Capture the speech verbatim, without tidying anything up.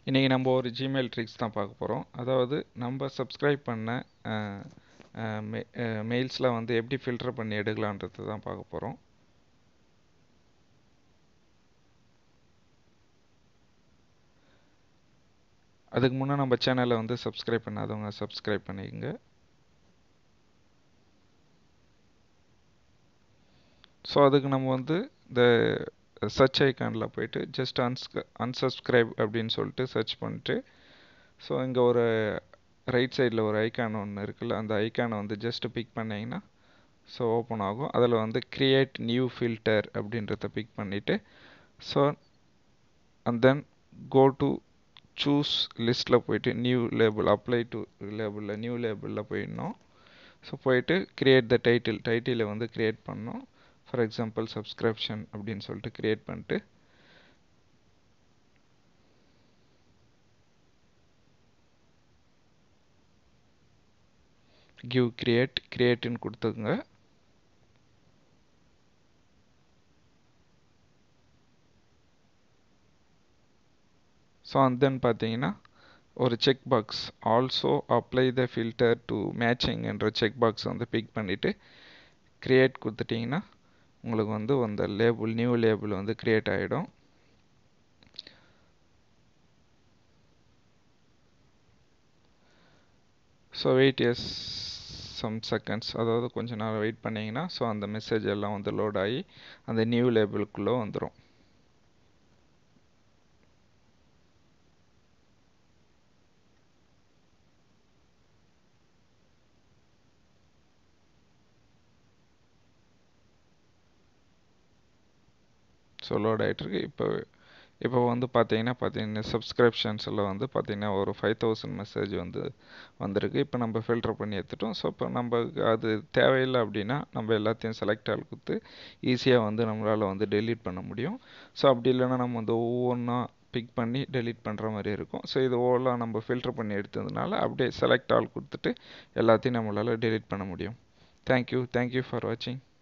இன்றைக்கி நம்ம ஒரு ஜிமெயில் ட்ரிக்ஸ் தான் பார்க்க போகிறோம். அதாவது நம்ம சப்ஸ்கிரைப் பண்ண மெயில்ஸில் வந்து எப்படி ஃபில்டர் பண்ணி எடுக்கலான்றது தான் பார்க்க போகிறோம். அதுக்கு முன்னே நம்ம சேனலை வந்து சப்ஸ்கிரைப் பண்ணாதவங்க சப்ஸ்கிரைப் பண்ணிக்கோங்க. ஸோ அதுக்கு நம்ம வந்து இந்த சர்ச் ஐக்கானில் போயிட்டு ஜஸ்ட் அன்ஸ்க அன்சப்ஸ்கிரைப் அப்படின்னு சொல்லிட்டு சர்ச் பண்ணிட்டு, ஸோ இங்கே ஒரு ரைட் சைடில் ஒரு ஐக்கான் ஒன்று இருக்குல்ல, அந்த ஐக்கானை வந்து ஜஸ்ட் பிக் பண்ணிங்கன்னா ஸோ ஓப்பன் ஆகும். அதில் வந்து கிரியேட் நியூ ஃபில்டர் அப்படின்றத பிக் பண்ணிவிட்டு, so and then go to choose லிஸ்ட்டில் போயிட்டு நியூ லேபிள் அப்ளை டு லேபிளில் நியூ லேபிளில் போயிடணும். ஸோ போயிட்டு கிரியேட் த டைட்டில் டைட்டிலை வந்து கிரியேட் பண்ணோம். ஃபார் எக்ஸாம்பிள் சப்ஸ்கிரிப்ஷன் அப்படின்னு சொல்லிட்டு கிரியேட் பண்ணிட்டு கிவ் கிரியேட் கிரியேட்டுன்னு கொடுத்துங்க. ஸோ அண்ட் தென் பார்த்தீங்கன்னா ஒரு check box also apply the filter to matching என்ற செக் பாக்ஸ் வந்து பிக் பண்ணிவிட்டு கிரியேட் கொடுத்துட்டிங்கன்னா உங்களுக்கு வந்து அந்த லேபிள் நியூ லேபிள் வந்து கிரியேட் ஆகிடும். So wait as some seconds, அதாவது கொஞ்ச நேரம் வெயிட் பண்ணிங்கன்னா ஸோ அந்த மெசேஜ் எல்லாம் வந்து லோட் ஆகி அந்த நியூ லேபிளுக்குள்ளே வந்துடும். ஸோ லோட் ஆகிட்டுருக்கு. இப்போ இப்போ வந்து பார்த்தீங்கன்னா பார்த்தீங்கன்னா சப்ஸ்கிரிப்ஷன்ஸில் வந்து பார்த்தீங்கன்னா ஒரு ஃபைவ் தௌசண்ட் மெசேஜ் வந்து வந்திருக்கு. இப்போ நம்ம ஃபில்டர் பண்ணி எடுத்துட்டோம். ஸோ இப்போ நம்ம அது தேவையில்லை அப்படின்னா நம்ம எல்லாத்தையும் செலக்ட் ஆள் கொடுத்து ஈஸியாக வந்து நம்மளால் வந்து டெலீட் பண்ண முடியும். ஸோ அப்படி இல்லைன்னா நம்ம வந்து ஒவ்வொன்றா பிக் பண்ணி டெலீட் பண்ணுற மாதிரி இருக்கும். ஸோ இது ஓவராக நம்ம ஃபில்டர் பண்ணி எடுத்ததுனால அப்படியே செலக்ட் ஆல் கொடுத்துட்டு எல்லாத்தையும் நம்மளால் டெலீட் பண்ண முடியும். தேங்க்யூ தேங்க்யூ ஃபார் வாட்சிங்.